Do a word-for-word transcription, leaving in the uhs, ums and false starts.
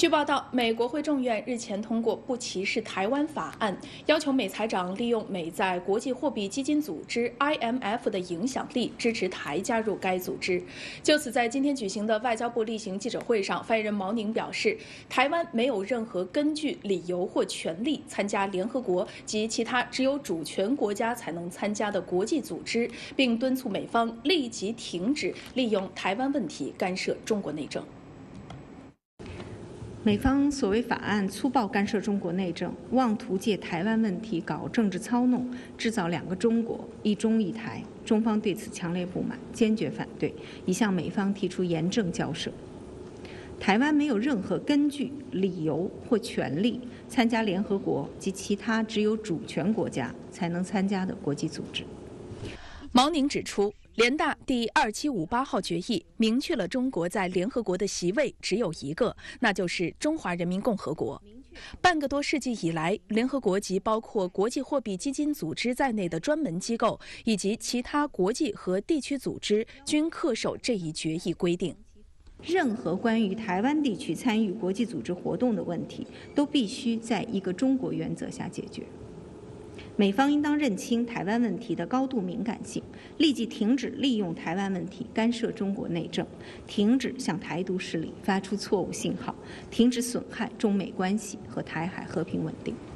据报道，美国会众院日前通过不歧视台湾法案，要求美财长利用美在国际货币基金组织 I M F 的影响力，支持台加入该组织。就此，在今天举行的外交部例行记者会上，发言人毛宁表示，台湾没有任何根据、理由或权利参加联合国及其他只有主权国家才能参加的国际组织，并敦促美方立即停止利用台湾问题干涉中国内政。 美方所谓法案粗暴干涉中国内政，妄图借台湾问题搞政治操弄，制造两个中国、一中一台。中方对此强烈不满，坚决反对，已向美方提出严正交涉。台湾没有任何根据、理由或权利参加联合国及其他只有主权国家才能参加的国际组织。 毛宁指出，联大第二七五八号决议明确了中国在联合国的席位只有一个，那就是中华人民共和国。半个多世纪以来，联合国及包括国际货币基金组织在内的专门机构以及其他国际和地区组织均恪守这一决议规定。 任何关于台湾地区参与国际组织活动的问题，都必须在一个中国原则下解决。美方应当认清台湾问题的高度敏感性，立即停止利用台湾问题干涉中国内政，停止向台独势力发出错误信号，停止损害中美关系和台海和平稳定。